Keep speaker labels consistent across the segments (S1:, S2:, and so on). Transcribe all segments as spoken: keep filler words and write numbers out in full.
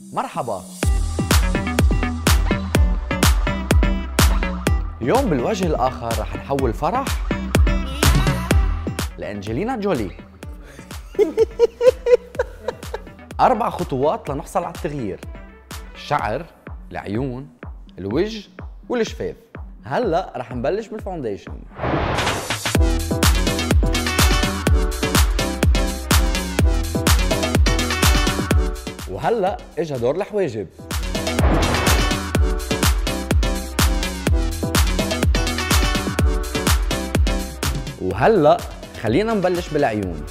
S1: مرحبا. اليوم بالوجه الآخر رح نحول فرح لأنجلينا جولي. أربع خطوات لنحصل على التغيير: الشعر، العيون، الوجه، والشفاف. هلا رح نبلش بالفاونديشن. وهلا اجا دور الحواجب. وهلا خلينا نبلش بالعيون.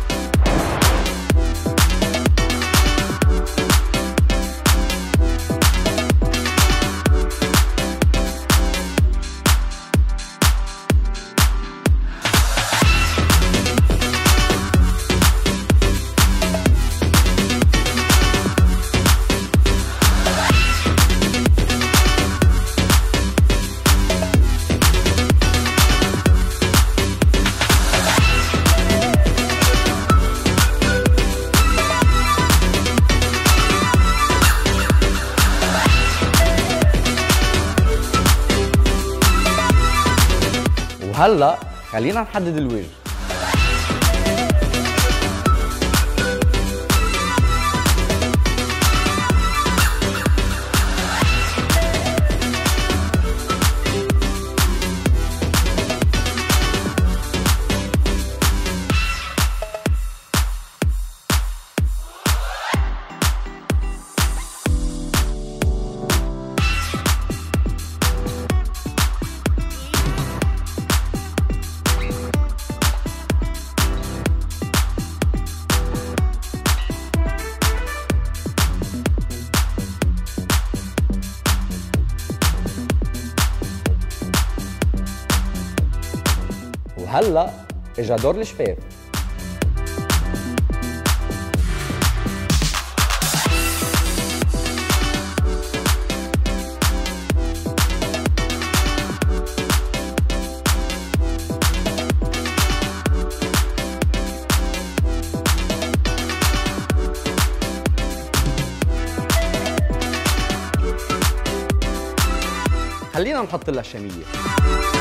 S1: وهلا خلينا نحدد الوجه. وهلا اجا دور الشفاف. خلينا نحط لها الشمية.